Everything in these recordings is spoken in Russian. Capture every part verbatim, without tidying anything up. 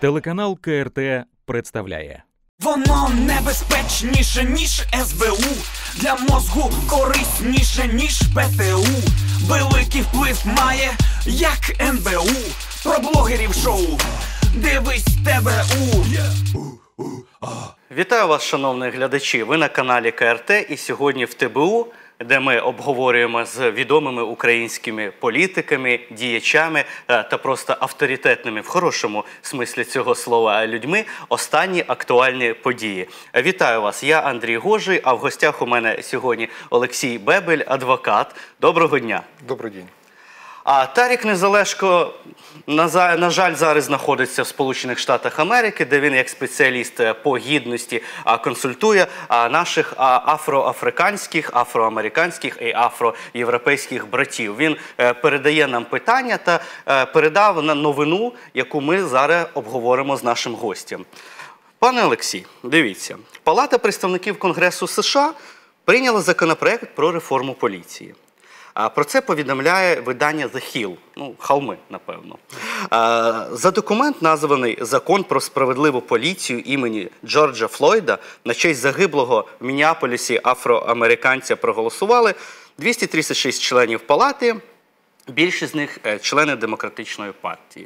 Телеканал Ка Ер Те представляє. Воно небезпечніше, ніж Ес Бе У. Для мозгу корисніше, ніж Пе Те У. Великий вплив має, як Ен Бе У. Про блогерів шоу. Дивись Те Бе У. Вітаю вас, шановні глядачі. Ви на каналі Ка Ер Те і сьогодні в Те Бе У, де ми обговорюємо з відомими українськими політиками, діячами та просто авторитетними, в хорошому смислі цього слова, людьми останні актуальні події. Вітаю вас, я Андрій Гожий, а в гостях у мене сьогодні Олексій Бебель, адвокат. Доброго дня. Добрий день. А Тарік Незалешко, на, на жаль, зараз знаходиться в Сполучених Штатах Америки, де він як спеціаліст по гідності консультує наших афроафриканських, афроамериканських і афроєвропейських братів. Він передає нам питання та передав нам новину, яку ми зараз обговоримо з нашим гостем. Пане Олексій, дивіться, Палата представників Конгресу США прийняла законопроект про реформу поліції. Про це повідомляє видання The Hill, ну, холми, напевно. За документ, названий «Закон про справедливу поліцію імені Джорджа Флойда», на честь загиблого в Міннеаполісі афроамериканця проголосували двісті тридцять шість членів палати, більшість з них – члени Демократичної партії.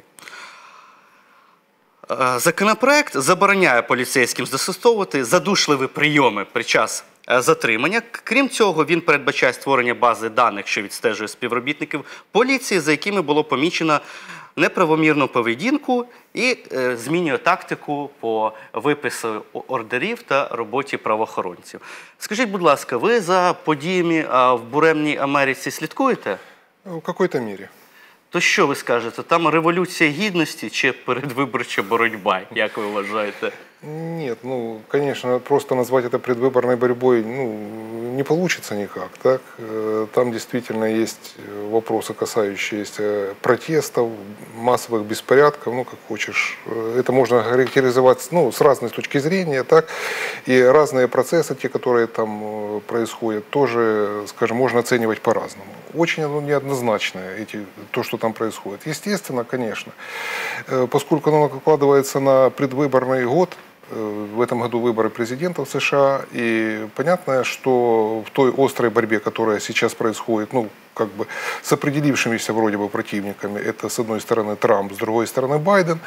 Законопроект забороняє поліцейським застосовувати задушливі прийоми під час затримання. Крім цього, він передбачає створення бази даних, що відстежує співробітників поліції, за якими було помічено неправомірну поведінку, і е, змінює тактику по випису ордерів та роботі правоохоронців. Скажіть, будь ласка, ви за подіями а, в буремній Америці слідкуєте? В какой-то мірі. То що ви скажете, там революція гідності чи передвиборча боротьба, як ви вважаєте? Нет, ну, конечно, просто назвать это предвыборной борьбой, ну, не получится никак, так? Там действительно есть вопросы, касающиеся протестов, массовых беспорядков, ну, как хочешь. Это можно характеризовать, ну, с разной точки зрения, так? И разные процессы, те, которые там происходят, тоже, скажем, можно оценивать по-разному. Очень оно неоднозначно, эти, то, что там происходит. Естественно, конечно, поскольку оно накладывается на предвыборный год, в этом году выборы президента в США, и понятно, что в той острой борьбе, которая сейчас происходит, ну, как бы с определившимися вроде бы противниками, это с одной стороны Трамп, с другой стороны Байден,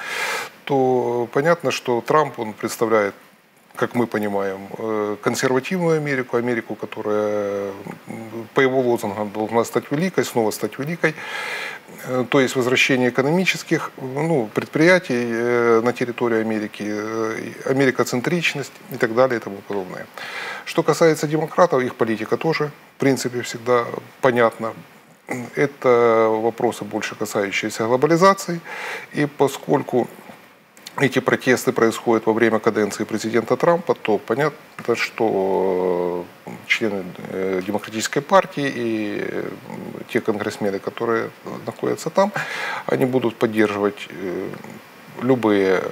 то понятно, что Трамп, он представляет, как мы понимаем, консервативную Америку, Америку, которая по его лозунгам должна стать великой, снова стать великой, то есть возвращение экономических, ну, предприятий на территории Америки, америкоцентричность и так далее и тому подобное. Что касается демократов, их политика тоже, в принципе, всегда понятна. Это вопросы больше касающиеся глобализации, и поскольку эти протесты происходят во время каденции президента Трампа, то понятно, что члены Демократической партии и те конгрессмены, которые находятся там, они будут поддерживать любые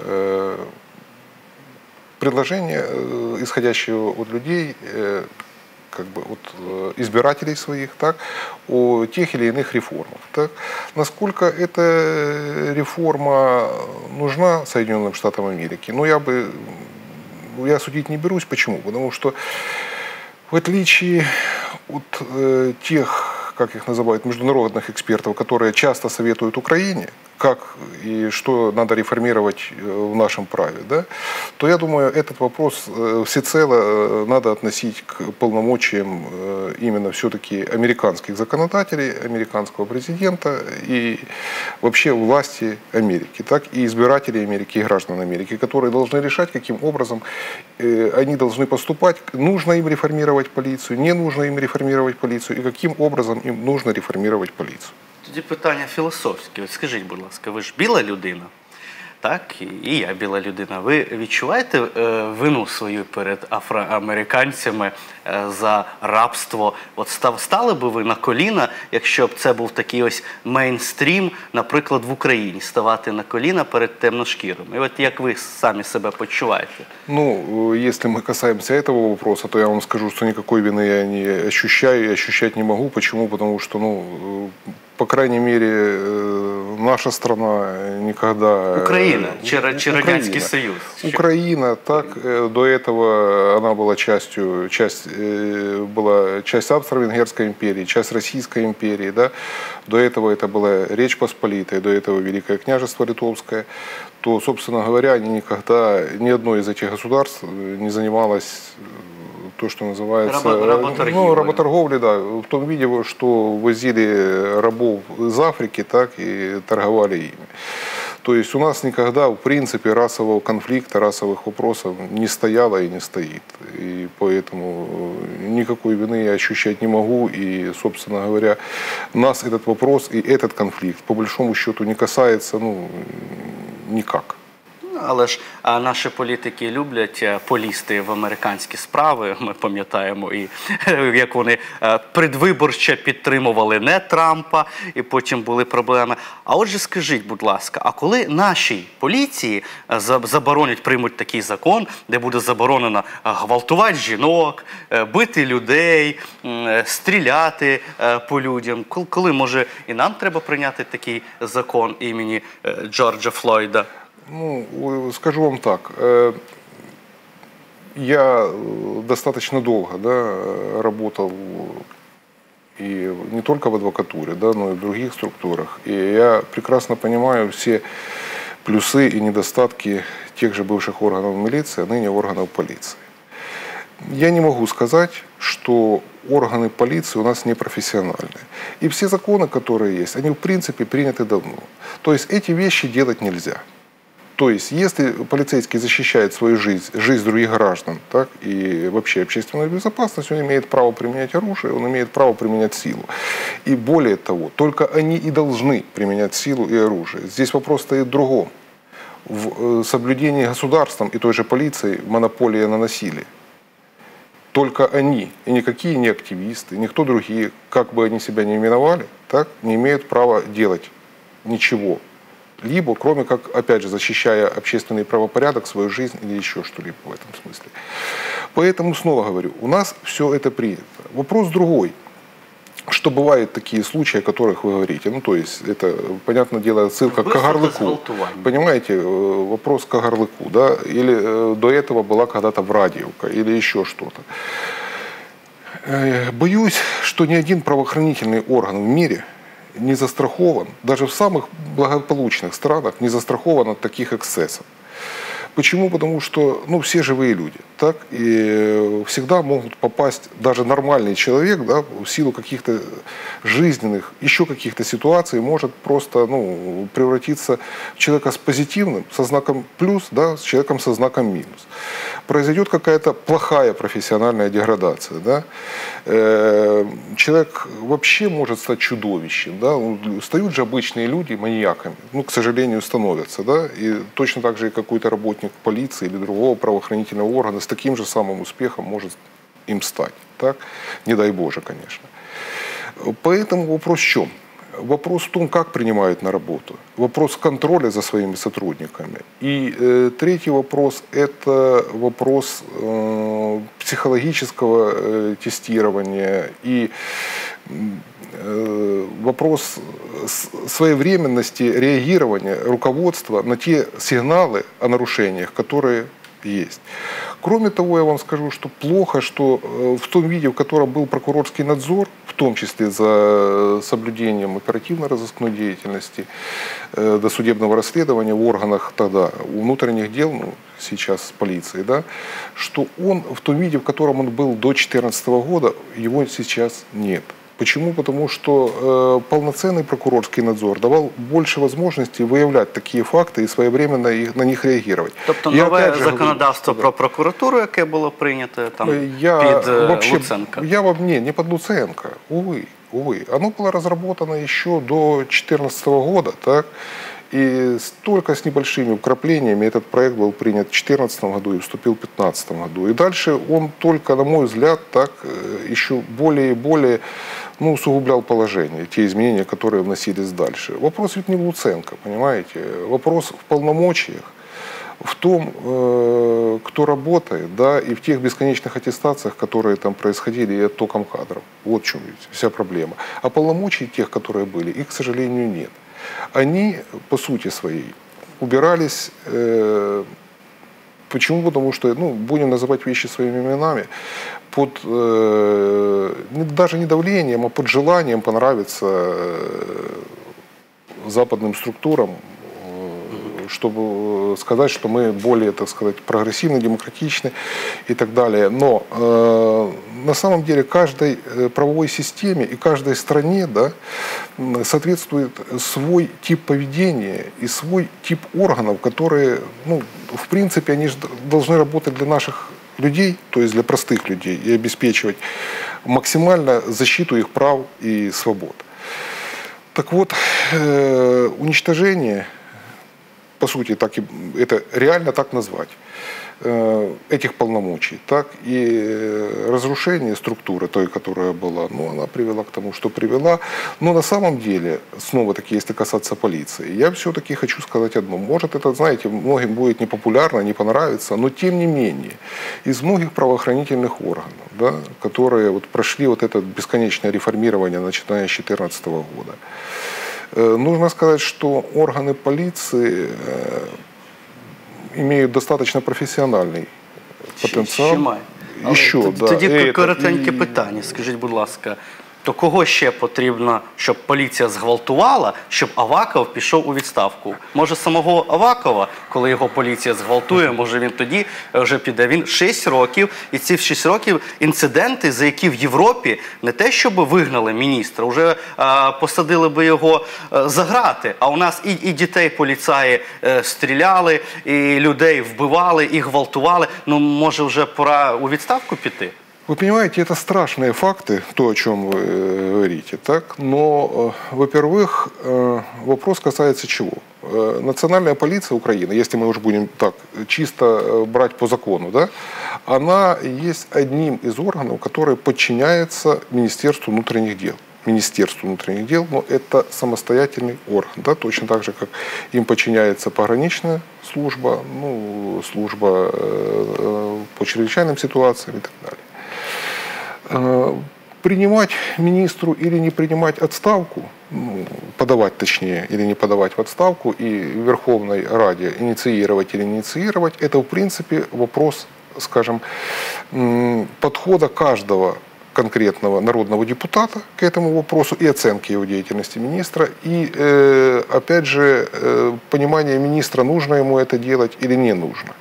предложения, исходящие от людей, как бы от избирателей своих, так, о тех или иных реформах. Так. Насколько эта реформа нужна Соединенным Штатам Америки? Ну, я бы, я судить не берусь. Почему? Потому что в отличие от э, тех, как их называют, международных экспертов, которые часто советуют Украине, как и что надо реформировать в нашем праве, да, то я думаю, этот вопрос всецело надо относить к полномочиям именно все-таки американских законодателей, американского президента и вообще власти Америки, так и избирателей Америки и граждан Америки, которые должны решать, каким образом они должны поступать, нужно им реформировать полицию, не нужно им реформировать полицию и каким образом им нужно реформировать полицию. Тоді питання філософське. От скажіть, будь ласка, ви ж біла людина, так? І я біла людина. Ви відчуваєте е, вину свою перед афроамериканцями е, за рабство? От став, стали би ви на коліна, якщо б це був такий ось мейнстрім, наприклад, в Україні, ставати на коліна перед темношкірими? І от як ви самі себе почуваєте? Ну, если мы касаемся этого вопроса, то я вам скажу, что никакой вины я не ощущаю и ощущать не могу. Почему? Потому что, ну, по крайней мере, наша страна никогда... Украина, чи, чи Украина. Радянський Союз? Украина, так, э, до этого она была частью, часть, э, была часть Австро-Венгерской империи, часть Российской империи, да, до этого это была Речь Посполитая, до этого Великое княжество Литовское, то, собственно говоря, они никогда, ни одно из этих государств не занималось то, что называется... Рабо- работорговлей. Ну, работорговли, да, в том виде, что возили рабов из Африки, так, и торговали ими. То есть у нас никогда, в принципе, расового конфликта, расовых вопросов не стояло и не стоит. И поэтому никакой вины я ощущать не могу. И, собственно говоря, нас этот вопрос и этот конфликт, по большому счету, не касается, ну, никак. Але ж а, наші політики люблять е, полізти в американські справи. Ми пам'ятаємо, і е, як вони е, предвиборче підтримували не Трампа, і потім були проблеми. А отже, скажіть, будь ласка, а коли нашій поліції е, за- заборонять, приймуть такий закон, де буде заборонено е, гвалтувати жінок, е, бити людей, м, е, стріляти е, по людям, коли, коли, може, і нам треба прийняти такий закон імені е, Джорджа Флойда? Ну, э, скажу вам так. э, Я э, достаточно долго, да, э, работал и не только в адвокатуре, да, но и в других структурах. И я прекрасно понимаю все плюсы и недостатки тех же бывших органов милиции, а ныне органов полиции. Я не могу сказать, что органы полиции у нас непрофессиональные. И все законы, которые есть, они в принципе приняты давно. То есть эти вещи делать нельзя. То есть, если полицейский защищает свою жизнь, жизнь других граждан, так, и вообще общественную безопасность, он имеет право применять оружие, он имеет право применять силу. И более того, только они и должны применять силу и оружие. Здесь вопрос стоит в другом. В соблюдении государством и той же полицией монополия на насилие. Только они, и никакие не активисты, никто другие, как бы они себя не именовали, так, не имеют права делать ничего. Либо, кроме как, опять же, защищая общественный правопорядок, свою жизнь или еще что-либо в этом смысле. Поэтому, снова говорю, у нас все это принято. Вопрос другой. Что бывают такие случаи, о которых вы говорите. Ну, то есть, это, понятное дело, отсылка к Кагарлыку. Понимаете, вопрос к Кагарлыку, да? Или э, до этого была когда-то Врадиевка, или еще что-то. Э, боюсь, что ни один правоохранительный орган в мире не застрахован, даже в самых благополучных странах не застрахован от таких эксцессов. Почему? Потому что, ну, все живые люди, так, и всегда могут попасть, даже нормальный человек, да, в силу каких-то жизненных, еще каких-то ситуаций, может просто, ну, превратиться в человека с позитивным, со знаком плюс, да, с человеком со знаком минус. Произойдет какая-то плохая профессиональная деградация, да. Человек вообще может стать чудовищем, да, встают же обычные люди маньяками, ну, к сожалению, становятся, да, и точно так же и какой-то работник полиции или другого правоохранительного органа с таким же самым успехом может им стать, так, не дай Боже, конечно. Поэтому вопрос в чем? Вопрос в том, как принимают на работу. Вопрос контроля за своими сотрудниками. И э, третий вопрос – это вопрос э, психологического э, тестирования и э, вопрос своевременности реагирования руководства на те сигналы о нарушениях, которые есть. Кроме того, я вам скажу, что плохо, что в том виде, в котором был прокурорский надзор, в том числе за соблюдением оперативно-розыскной деятельности, досудебного расследования в органах тогда внутренних дел, ну, сейчас полиции, да, что он в том виде, в котором он был до две тысячи четырнадцатого года, его сейчас нет. Почему? Потому что э, полноценный прокурорский надзор давал больше возможностей выявлять такие факты и своевременно их, на них реагировать. Тобто Я нове же законодавство говорю, про прокуратуру, яке було прийнято там я під е, вообще, Луценко? Я вам не, не под Луценко, увы, увы. Оно было разработано еще до две тысячи четырнадцатого года, так? И только с небольшими вкраплениями этот проект был принят в две тысячи четырнадцатом году и вступил в две тысячи пятнадцатом году. И дальше он только, на мой взгляд, так еще более и более, ну, усугублял положение, те изменения, которые вносились дальше. Вопрос ведь не в Луценко, понимаете? Вопрос в полномочиях, в том, э, кто работает, да, и в тех бесконечных аттестациях, которые там происходили, и оттоком кадров. Вот в чем ведь вся проблема. А полномочий тех, которые были, их, к сожалению, нет. они, по сути своей, убирались. Э, почему? Потому что, ну, будем называть вещи своими именами, под э, даже не давлением, а под желанием понравиться э, западным структурам, чтобы сказать, что мы более, так сказать, прогрессивны, демократичны и так далее. Но э, на самом деле каждой правовой системе и каждой стране, да, соответствует свой тип поведения и свой тип органов, которые, ну, в принципе, они же должны работать для наших людей, то есть для простых людей, и обеспечивать максимально защиту их прав и свобод. Так вот, э, уничтожение, по сути, так и, это реально так назвать, э, этих полномочий, так и разрушение структуры той, которая была, ну, она привела к тому, что привела. Но на самом деле, снова-таки, если касаться полиции, я все-таки хочу сказать одно. Может, это, знаете, многим будет непопулярно, не понравится, но тем не менее, из многих правоохранительных органов, да, которые вот прошли вот это бесконечное реформирование, начиная с две тысячи четырнадцатого года, нужно сказать, что органы полиции имеют достаточно професіональний потенціал. Ще має. І що, Тоді, да, тоді і, коротеньке і... питання. Скажіть, будь ласка, то кого ще потрібно, щоб поліція зґвалтувала, щоб Аваков пішов у відставку? Може, самого Авакова, коли його поліція зґвалтує, може він тоді вже піде? Він шість років, і ці шість років інциденти, за які в Європі не те, щоб вигнали міністра, вже а, посадили би його а, за грати. А у нас і, і дітей поліцаї а, стріляли, і людей вбивали, і гвалтували. Ну, може, вже пора у відставку піти? Вы понимаете, это страшные факты, то, о чем вы говорите, так? Но, во-первых, вопрос касается чего? Национальная полиция Украины, если мы уже будем так чисто брать по закону, да, она есть одним из органов, который подчиняется Министерству внутренних дел. Министерству внутренних дел, но это самостоятельный орган, да, точно так же, как им подчиняется пограничная служба, ну, служба э, по чрезвычайным ситуациям и так далее. Принимать министру или не принимать отставку, ну, подавать точнее, или не подавать в отставку, и в Верховной Раде инициировать или не инициировать, это в принципе вопрос, скажем, подхода каждого конкретного народного депутата к этому вопросу и оценки его деятельности министра, и, э, опять же, э, понимание министра, нужно ему это делать или не нужно.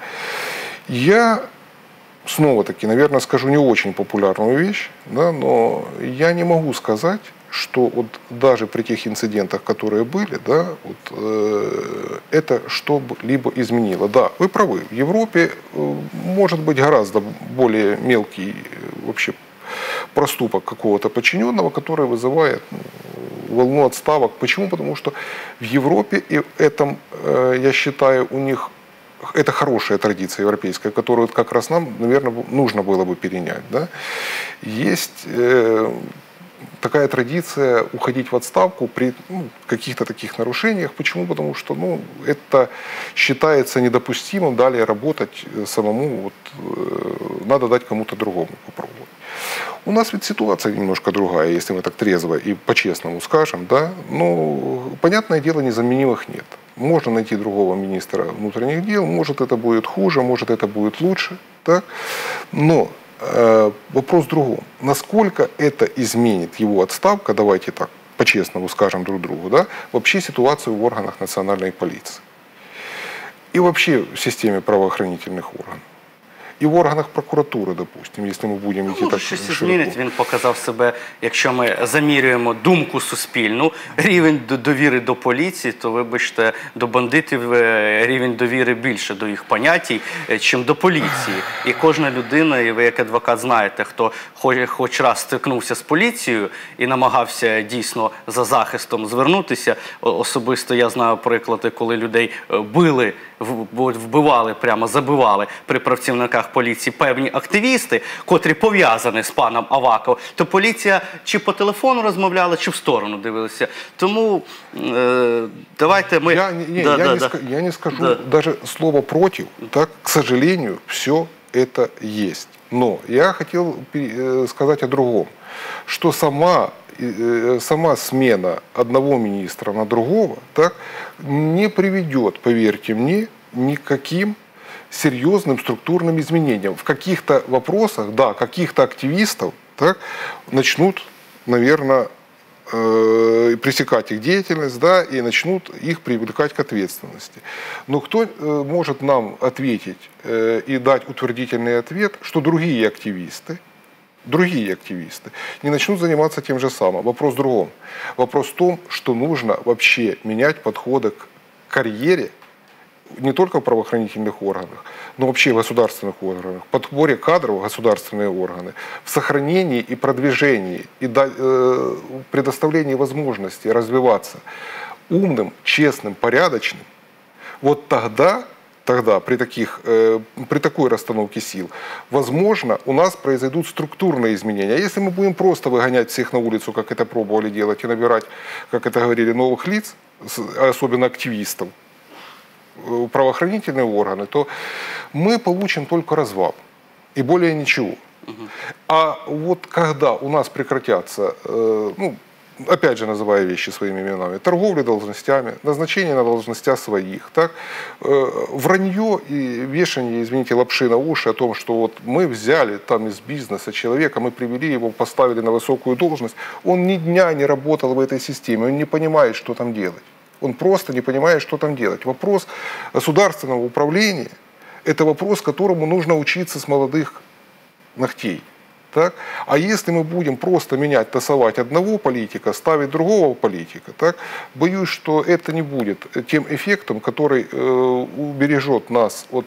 Я снова-таки, наверное, скажу не очень популярную вещь, да, но я не могу сказать, что вот даже при тех инцидентах, которые были, да, вот, э, это что-либо изменило. Да, вы правы, в Европе э, может быть гораздо более мелкий э, вообще проступок какого-то подчиненного, который вызывает ну, волну отставок. Почему? Потому что в Европе, и в этом, э, я считаю, у них это хорошая традиция европейская, которую как раз нам, наверное, нужно было бы перенять. Да? Есть э, такая традиция уходить в отставку при ну, каких-то таких нарушениях. Почему? Потому что ну, это считается недопустимым далее работать самому. Вот, э, надо дать кому-то другому попробовать. У нас ведь ситуация немножко другая, если мы так трезво и по-честному скажем. Да? Но, понятное дело, незаменимых нет. Можно найти другого министра внутренних дел, может это будет хуже, может это будет лучше. Так? Но э, вопрос в другом. Насколько это изменит его отставка, давайте так по-честному скажем друг другу, да? Вообще ситуацию в органах национальной полиции. И вообще в системе правоохранительных органов. І в органах прокуратури, допустим, якщо ми будемо йти ну, так щось широко. змінить, він показав себе, якщо ми замірюємо думку суспільну, рівень довіри до поліції, то, вибачте, до бандитів рівень довіри більше до їх понятій, чим до поліції. І кожна людина, і ви як адвокат знаєте, хто хоч, хоч раз стикнувся з поліцією і намагався дійсно за захистом звернутися, особисто я знаю приклади, коли людей били, вбивали, прямо забивали при працівниках поліції певні активісти, котрі пов'язані з паном Аваковим, то поліція чи по телефону розмовляла, чи в сторону дивилася. Тому е, давайте ми... Я, не, да, я, да, не, да. я не скажу да. даже слово «против», так, к сожалению, все это есть. Но я хотел сказать о другом, что сама сама смена одного министра на другого, так, не приведет, поверьте мне, никаким серьезным структурным изменениям. В каких-то вопросах, да, каких-то активистов так, начнут, наверное, э, пресекать их деятельность, да, и начнут их привлекать к ответственности. Но кто э, может нам ответить э, и дать утвердительный ответ, что другие активисты, другие активисты не начнут заниматься тем же самым? Вопрос в другом. Вопрос в том, что нужно вообще менять подходы к карьере не только в правоохранительных органах, но вообще в государственных органах, в подборе кадров в государственные органы, в сохранении и продвижении, и э, предоставлении возможности развиваться умным, честным, порядочным. Вот тогда, тогда при, таких, э, при такой расстановке сил, возможно, у нас произойдут структурные изменения. А если мы будем просто выгонять всех на улицу, как это пробовали делать, и набирать, как это говорили, новых лиц, особенно активистов, правоохранительные органы, то мы получим только развал и более ничего. Угу. А вот когда у нас прекратятся, э, ну, опять же называя вещи своими именами, торговля должностями, назначение на должностях своих, так, э, вранье и вешание, извините, лапши на уши о том, что вот мы взяли там из бизнеса человека, мы привели его, поставили на высокую должность, он ни дня не работал в этой системе, он не понимает, что там делать. Он просто не понимает, что там делать. Вопрос государственного управления – это вопрос, которому нужно учиться с молодых ногтей. Так? А если мы будем просто менять, тасовать одного политика, ставить другого политика, так, боюсь, что это не будет тем эффектом, который э, убережет нас от,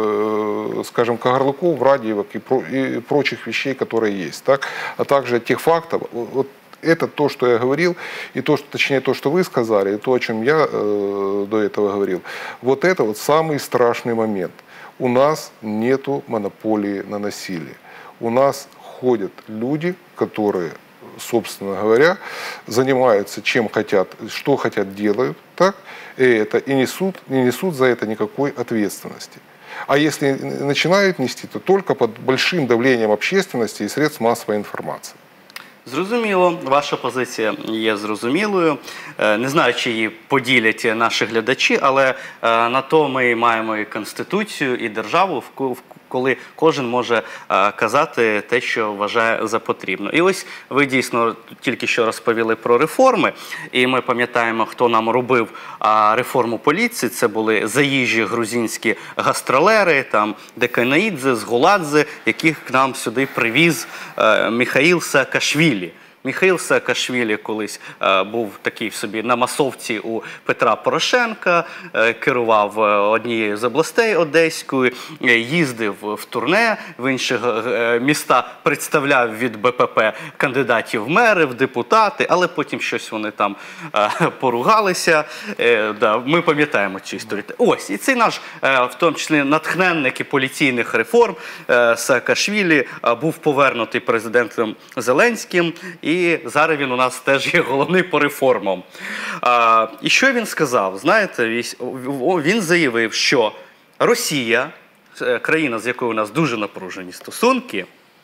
э, скажем, кагарлыков, радиевок и, про, и прочих вещей, которые есть. Так? А также от тех фактов, вот, это то, что я говорил, и то, что, точнее то, что вы сказали, и то, о чем я э, до этого говорил. Вот это вот самый страшный момент. У нас нету монополии на насилие. У нас ходят люди, которые, собственно говоря, занимаются чем хотят, что хотят, делают, так, и, это, и несут, не несут за это никакой ответственности. А если начинают нести, то только под большим давлением общественности и средств массовой информации. Зрозуміло, ваша позиція є зрозумілою. Не знаю, чи її поділять наші глядачі, але на то ми маємо і Конституцію, і державу, коли кожен може казати те, що вважає за потрібно. І ось ви дійсно тільки що розповіли про реформи, і ми пам'ятаємо, хто нам робив реформу поліції. Це були заїжджі грузинські гастролери, там Деканаїдзе, Згуладзе, яких к нам сюди привіз Міхаїл Саакашвілі. Міхаїл Саакашвілі колись е, був такий собі на масовці у Петра Порошенка, е, керував однією з областей Одеською, е, їздив в турне, в інші е, міста представляв від Б П П кандидатів в мери, в депутати, але потім щось вони там е, поругалися. Е, да, ми пам'ятаємо цю історію. Ось, і цей наш, е, в тому числі, натхненник і поліційних реформ е, Саакашвілі е, був повернутий президентом Зеленським. І зараз він у нас теж є головний по реформам. А, і що він сказав? Знаєте, він заявив, що Росія, країна, з якою у нас дуже напружені стосунки,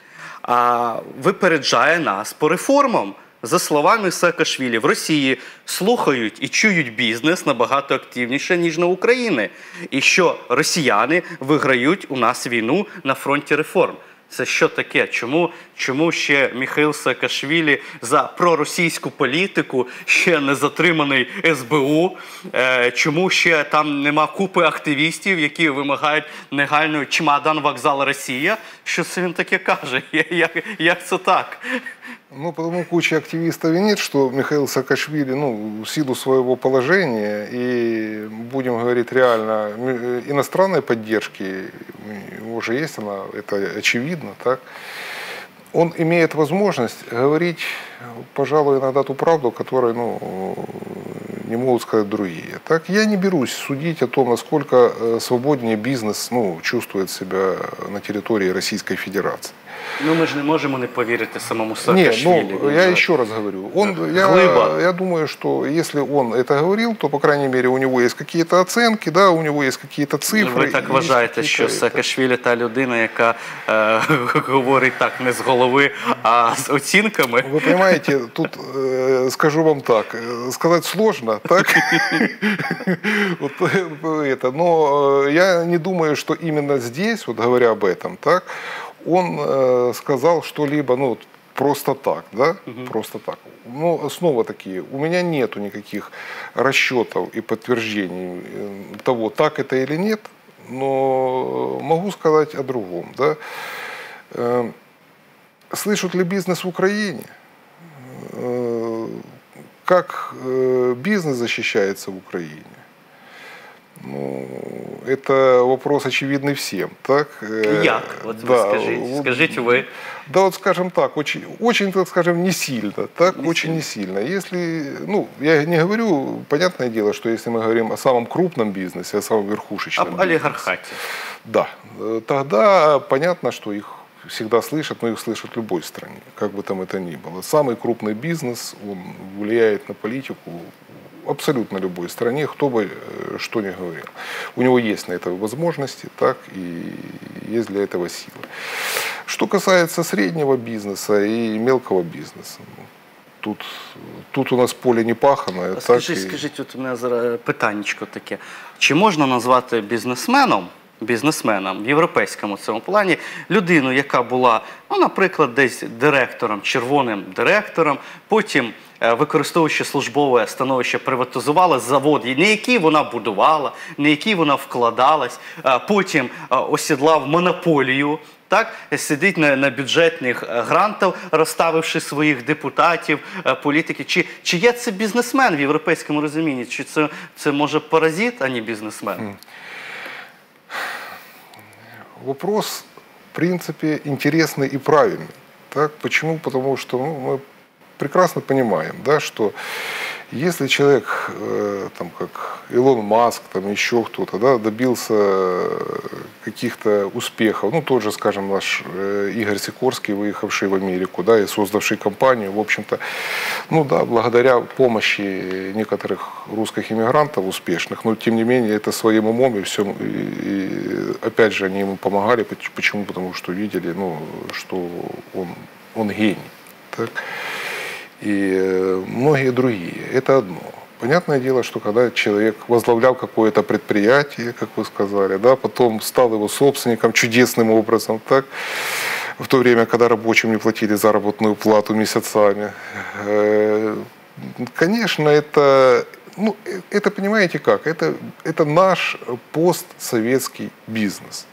а, випереджає нас по реформам. За словами Саакашвілі, в Росії слухають і чують бізнес набагато активніше, ніж на Україні. І що росіяни виграють у нас війну на фронті реформ. Це що таке? Чому, чому ще Міхаїл Саакашвілі за проросійську політику ще не затриманий С Б У? Е, чому ще там нема купи активістів, які вимагають негайної чемодан вокзал Росія? Що це він таке каже? Як, як це так? Ну, потому куча активистов винит, что Михаил Саакашвили, ну, в силу своего положения и, будем говорить реально, иностранной поддержки, уже есть она, это очевидно, так, он имеет возможность говорить, пожалуй, иногда ту правду, которую, ну, не могут сказать другие. Так, я не берусь судить о том, насколько свободнее бизнес, ну, чувствует себя на территории Российской Федерации. Ну, мы же не можем не поверить самому Нет, Саакашвили. ну, я еще раз говорю, он, я, я думаю, что если он это говорил, то, по крайней мере, у него есть какие-то оценки, да, у него есть какие-то цифры. Ви так вважаєте, що Саакашвілі та людина, яка е, говорить так не з голови, а з оцінками? Вы понимаете, тут, э, скажу вам так, э, сказать сложно, так? Вот это, но э, я не думаю, что именно здесь, вот говоря об этом, так, он э, сказал что-либо, ну, просто так, да, угу. просто так. Но снова такие, у меня нету никаких расчетов и подтверждений того, так это или нет, но могу сказать о другом, да. Э, слышат ли бизнес в Украине? Э, как э, бизнес защищается в Украине? Ну, это вопрос очевидный всем, так? Як? Вот да, вы скажите, вот, скажите вы. Да, вот скажем так, очень, очень, так скажем, не сильно, так, не очень сильно. не сильно. Если, ну, я не говорю, понятное дело, что если мы говорим о самом крупном бизнесе, о самом верхушечном Об олигархате. Да, тогда понятно, что их всегда слышат, но их слышат в любой стране, как бы там это ни было. Самый крупный бизнес, он влияет на политику абсолютно любой стране, кто бы что ни говорил. У него есть на это возможности, так, и есть для этого силы. Что касается среднего бизнеса и мелкого бизнеса, тут, тут у нас поле не пахане. Скажіть, і... скажіть, от у мене зараз питаннячко таке. Чи можна назвати бізнесменом, бізнесменом в європейському цьому плані людину, яка була, ну, наприклад, десь директором, червоним директором, потім, використовуючи службове становище, приватизувала завод, не який вона будувала, не який вона вкладалась, потім осідлав монополію, так, сидить на, на бюджетних грантах, розставивши своїх депутатів, політиків. Чи, чи є це бізнесмен в європейському розумінні? Чи це, це може паразит, а не бізнесмен? Вопрос, в принципе, интересный и правильный. Так? Почему? Потому что, ну, мы прекрасно понимаем, да, что если человек, э, там, как Илон Маск, там, еще кто-то, да, добился каких-то успехов, ну, тот же, скажем, наш э, Игорь Сикорский, выехавший в Америку, да, и создавший компанию, в общем-то, ну, да, благодаря помощи некоторых русских иммигрантов успешных, но, тем не менее, это своим умом и всем, и, и, опять же, они ему помогали. Почему? Потому что видели, ну, что он, он гений, так? И многие другие. Это одно. Понятное дело, что когда человек возглавлял какое-то предприятие, как вы сказали, да, потом стал его собственником чудесным образом, так, в то время, когда рабочим не платили заработную плату месяцами. Конечно, это, ну, это, понимаете как, это, это наш постсоветский бизнес.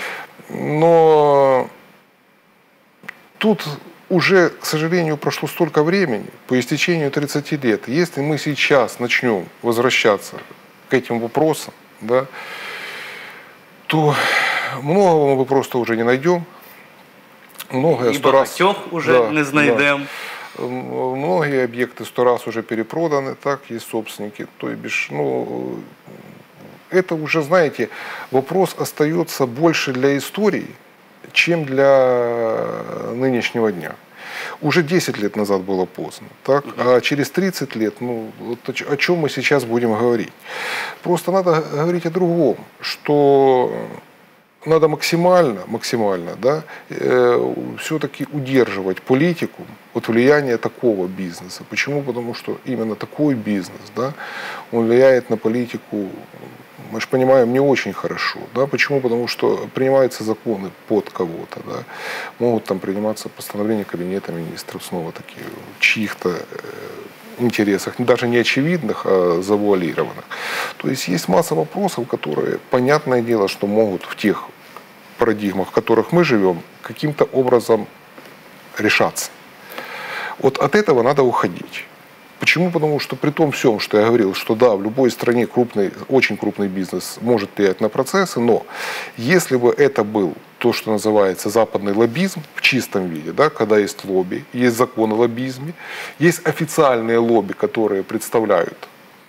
Но тут уже, к сожалению, прошло столько времени, по истечению тридцати лет. Если мы сейчас начнем возвращаться к этим вопросам, да, то многого мы просто уже не найдем. Многое И сто раз уже да, не знайдем. Да. Многие объекты сто раз уже перепроданы, так, есть собственники. То бишь, ну, это уже, знаете, вопрос остается больше для истории, чем для нынешнего дня. Уже десять лет назад было поздно, так? А через тридцать лет, ну, вот о чем мы сейчас будем говорить? Просто надо говорить о другом, что надо максимально, максимально, да, э, все-таки удерживать политику от влияния такого бизнеса. Почему? Потому что именно такой бизнес, да, он влияет на политику, мы же понимаем, не очень хорошо. Да? Почему? Потому что принимаются законы под кого-то. Да? Могут там приниматься постановления Кабинета министров, снова такие, в чьих-то интересах, даже не очевидных, а завуалированных. То есть есть масса вопросов, которые, понятное дело, что могут в тех парадигмах, в которых мы живем, каким-то образом решаться. Вот от этого надо уходить. Почему? Потому что при том всем, что я говорил, что да, в любой стране крупный, очень крупный бизнес может влиять на процессы, но если бы это был то, что называется западный лоббизм в чистом виде, да, когда есть лобби, есть закон о лоббизме, есть официальные лобби, которые представляют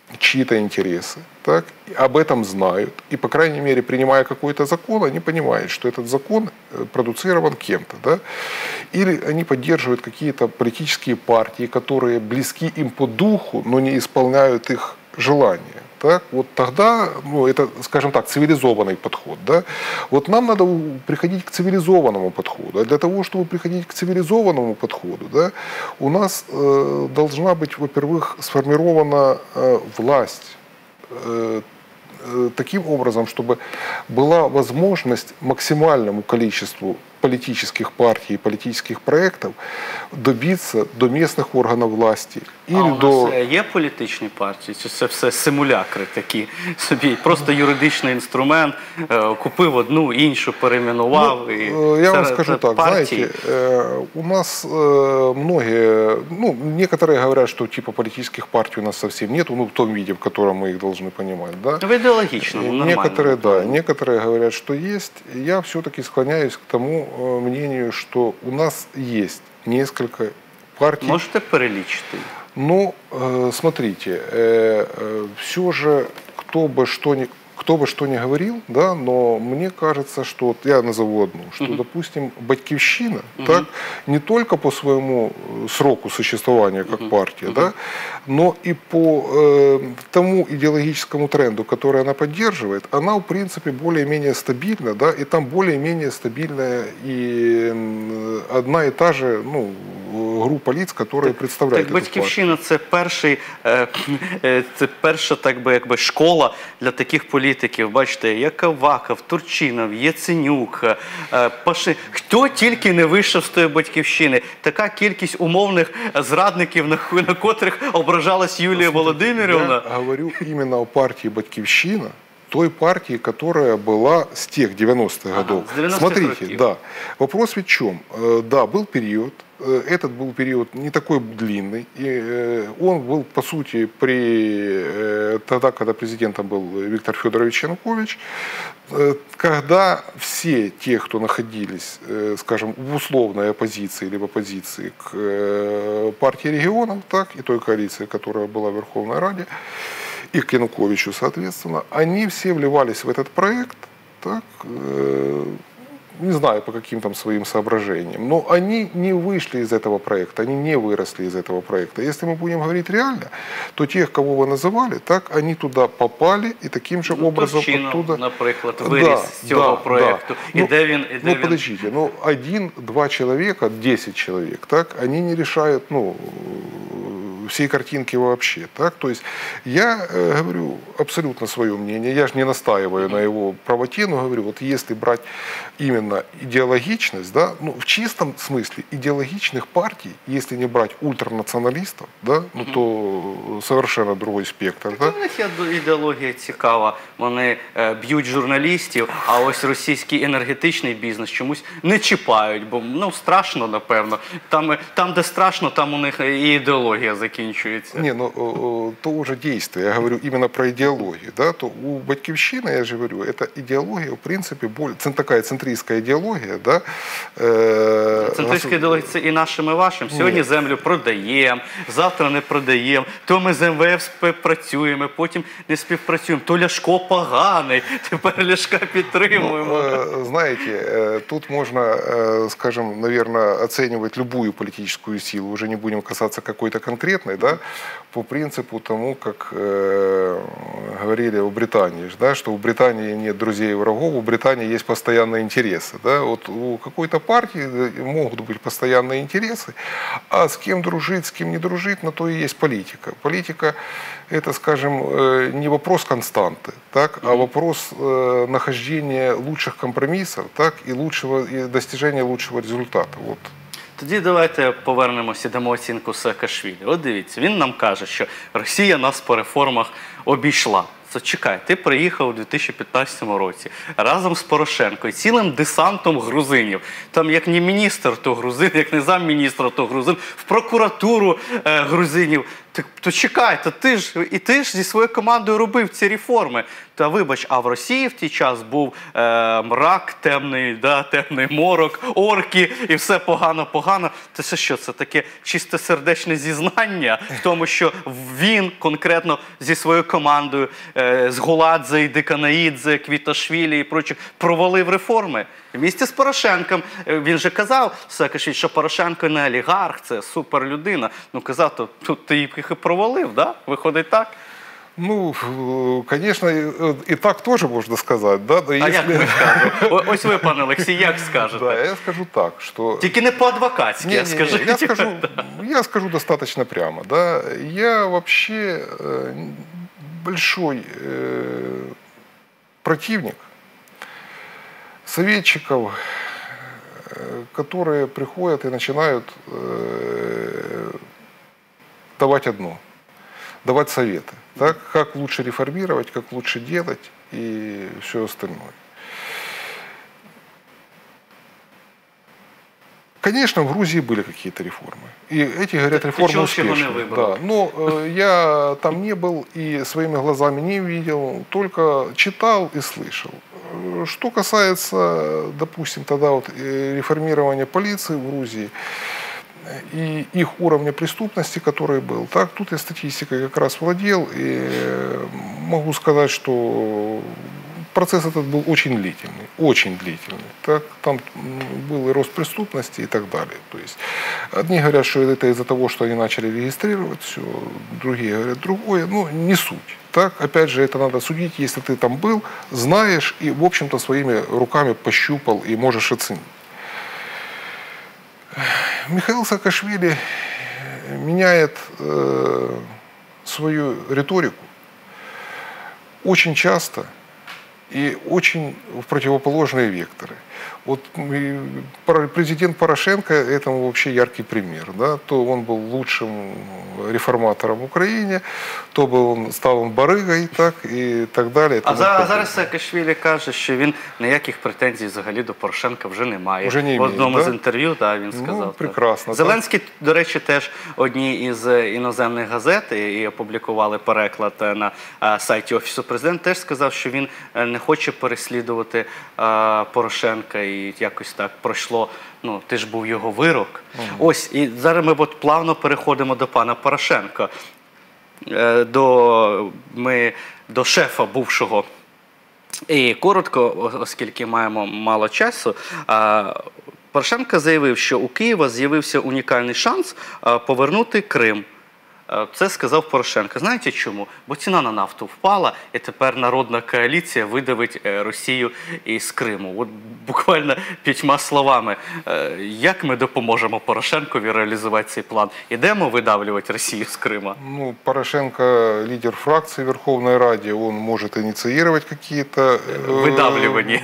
чьи-то интересы, так, об этом знают, и, по крайней мере, принимая какой-то закон, они понимают, что этот закон продуцирован кем-то, да, или они поддерживают какие-то политические партии, которые близки им по духу, но не исполняют их желания. Так, вот тогда, ну, это, скажем так, цивилизованный подход. Да? Вот нам надо приходить к цивилизованному подходу. А для того, чтобы приходить к цивилизованному подходу, да, у нас э, должна быть, во-первых, сформирована э, власть э, э, таким образом, чтобы была возможность максимальному количеству политических партий и политических проектов добиться до местных органов власти. А у до... нас є політичні партії? Чи це все симулякри такі собі? Просто юридичний інструмент, купив одну, іншу перейменував. Ну, і я вам це, скажу це так, партії. знаете, у нас многие, ну, некоторые говорят, что типа политических партий у нас совсем нету, ну, в том виде, в котором мы их должны понимать, да? В ідеологічному, нормально. Некоторые, да, некоторые говорят, что есть. Я все-таки склоняюсь к тому мнению, что у нас есть несколько партий. Можете перелічити? Ну, смотрите, все же, кто бы что ни, кто бы что ни говорил, да, но мне кажется, что, вот я назову одну, что, uh-huh. допустим, Батьківщина, uh-huh. так, не только по своему сроку существования как uh-huh. партия, uh-huh. да, но и по э, тому идеологическому тренду, который она поддерживает, она, в принципе, более-менее стабильна, да, и там более-менее стабильная и одна и та же, ну, група лиц, которые представляють. Так, Батьківщина – це перший, це перша, так би, якби, школа для таких політиків. Бачите, як Аваков, Турчинов, Яценюк, Пашин. Хто тільки не вийшов з тої Батьківщини. Така кількість умовних зрадників, на, на котрих ображалась Юлія Володимирівна. Я говорю именно о партии «Батьківщина», той партии, которая была с тех девяностых ага, годов. Смотрите, років. Да. Вопрос ведь в чем? Да, был период, этот был период не такой длинный, и он был, по сути, при, тогда, когда президентом был Виктор Федорович Янукович, когда все те, кто находились, скажем, в условной оппозиции либо позиции к партии регионов, так, и той коалиции, которая была в Верховной Раде, и к Януковичу, соответственно, они все вливались в этот проект, так, э, не знаю по каким там своим соображениям, но они не вышли из этого проекта, они не выросли из этого проекта. Если мы будем говорить реально, то тех, кого вы называли, так, они туда попали и таким же ну, образом Турчинов, оттуда... наприклад, вырез да, з цього да, проекту. Да. И ну, де він, і де ну він... подождите, ну один-два человека, десять человек, так, они не решают, ну, всей картинки вообще, так, то есть я э, говорю абсолютно свое мнение, я же не настаиваю mm-hmm. на его правоте, но говорю, вот если брать именно идеологичность, да, ну, в чистом смысле идеологичных партий, если не брать ультранационалистов, да, ну, mm-hmm. то совершенно другой спектр. Так, да? У них ідеологія цікава, вони е, б'ють журналістів, а ось російський енергетичний бізнес чомусь не чіпають, бо, ну, страшно, напевно. Там, там де страшно, там у них і ідеологія закінчується. Не, ну, то уже действие, я говорю именно про идеологию, да, то у Батьківщины, я же говорю, это идеология, в принципе, более, такая центристская идеология, да. Э, центристська ідеологія – це і нашим, і вашим. Сьогодні Нет. землю продаємо, завтра не продаємо, то ми з ем ве еф співпрацюємо, потім не співпрацюємо, то Ляшко поганий, тепер Ляшка підтримуємо. Ну, знаете, тут можно, скажем, наверное, оценивать любую политическую силу, уже не будем касаться какой-то конкретной, да, по принципу тому, как э, говорили в Британии, да, что у Британии нет друзей и врагов, у Британии есть постоянные интересы. Да, вот у какой-то партии могут быть постоянные интересы, а с кем дружить, с кем не дружить, на то и есть политика. Политика – это, скажем, э, не вопрос константы, так, а вопрос э, нахождения лучших компромиссов, так, и, лучшего, и достижения лучшего результата. Вот. Тоді давайте повернемося, дамо оцінку Саакашвілі. От дивіться, він нам каже, що Росія нас по реформах обійшла. Це чекай, ти приїхав у дві тисячі п'ятнадцятому році разом з Порошенко і цілим десантом грузинів. Там як не міністр, то грузин, як не замміністра, то грузин, в прокуратуру е, грузинів. Так, то чекай, то ти ж, і ти ж зі своєю командою робив ці реформи. Та вибач, а в Росії в ті час був е, мрак, темний, да, темний морок, орки, і все погано-погано. Це все що, це таке чистосердечне зізнання в тому, що він конкретно зі своєю командою, е, з Голадзе, і Деканаїдзе, Квіташвілі і прочих, провалив реформи. В місті з Порошенком, він же казав, Саакашвілі, що Порошенко не олігарх, це суперлюдина. Ну казав, то тут ти їх і провалив, да? Виходить так? Ну, конечно, и так тоже можно сказать, да? Но А если... як ми скажемо? Ось ви, пане Олексій, як скажете? Да, я скажу так, что... Тільки не по-адвокатськи, Не, не, не, скажіть. я скажу, я скажу достаточно прямо, да. Я вообще э, большой э, противник советчиков, э, которые приходят и начинают э, давать одно, давать советы, так, как лучше реформировать, как лучше делать и все остальное. Конечно, в Грузии были какие-то реформы. И эти, говорят, реформы успешные. Да. Но э, я там не был и своими глазами не видел, только читал и слышал. Что касается, допустим, тогда вот реформирования полиции в Грузии и их уровня преступности, который был, так, тут я статистикой как раз владел, и могу сказать, что процесс этот был очень длительный, очень длительный. Так, там был и рост преступности и так далее. То есть одни говорят, что это из-за того, что они начали регистрировать все, другие говорят другое, ну не суть. Так, опять же, это надо судить, если ты там был, знаешь и, в общем-то, своими руками пощупал и можешь оценить. Михаил Саакашвили меняет э, свою риторику очень часто и очень в противоположные векторы. Вот президент Порошенко этому вообще яркий пример. Да? То он был лучшим реформатором в Україні, то был он, став он баригою, так, і так далі. А зараз, зараз Саакашвілі каже, що він ніяких претензій взагалі до Порошенка вже не має. Вже не в одному да? з інтерв'ю да, він сказав. Ну, прекрасно. Зеленський, так? До речі, теж одній із іноземних газет, і опублікували переклад на сайті Офісу Президента, теж сказав, що він не хоче переслідувати Порошенка. І якось так пройшло, ну, ти ж був його вирок. Угу. Ось, і зараз ми от плавно переходимо до пана Порошенка, до, ми, до шефа бувшого. І коротко, оскільки маємо мало часу, Порошенко заявив, що у Києва з'явився унікальний шанс повернути Крим. Це сказав Порошенко. Знаєте чому? Бо ціна на нафту впала, і тепер народна коаліція видавить Росію із Криму. От буквально п'ятьма словами, як ми допоможемо Порошенкові реалізувати цей план? Ідемо видавлювати Росію з Крима? Ну, Порошенко лидер фракции в Верховной Раде, он может инициировать какие-то выдавливания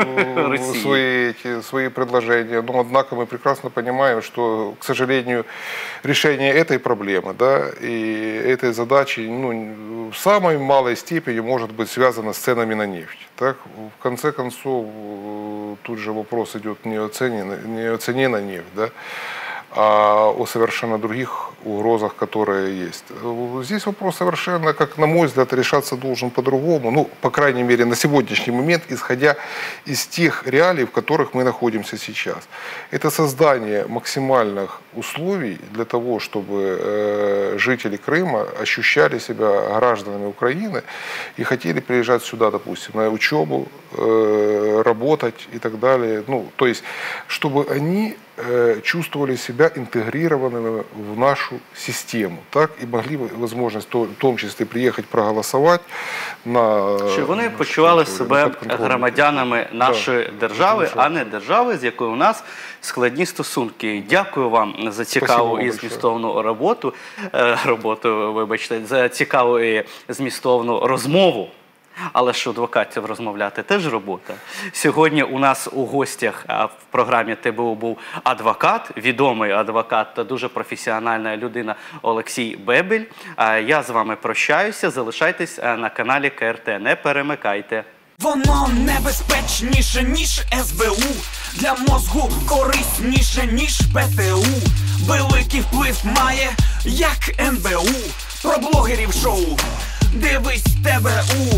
свои, эти, свои предложения. Но, однако, мы прекрасно понимаем, что, к сожалению, решение этой проблемы, да, и этой задачи, ну, в самой малой степени может быть связано с ценами на нефть. Так? В конце концов, тут же вопрос идет не о цене, не о цене на нефть, да, а о совершенно других угрозах, которые есть. Здесь вопрос совершенно, как на мой взгляд, решаться должен по-другому. Ну, по крайней мере, на сегодняшний момент, исходя из тех реалий, в которых мы находимся сейчас. Это создание максимальных условий для того, чтобы э, жители Крыма ощущали себя гражданами Украины и хотели приезжать сюда, допустим, на учебу, э, работать и так далее. Ну, то есть, чтобы они чувствовали себя интегрированными в нашу систему, так, и могли возможность в том числе приехать проголосовать на... Щоб вони почували себе громадянами нашої да, держави, а не держави, з якою у нас складні стосунки. Дякую вам за цікаву і змістовну роботу, роботу, вибачте, за цікаву і змістовну розмову. Але ж адвокатів розмовляти теж робота. Сьогодні у нас у гостях в програмі ТБУ був адвокат, відомий адвокат та дуже професіональна людина Олексій Бебель. Я з вами прощаюся, залишайтесь на каналі КРТ, не перемикайте. Воно небезпечніше, ніж ес бе у. для мозгу корисніше, ніж ПТУ. Великий вплив має, як ен бе у. Про блогерів шоу дивись ТВУ.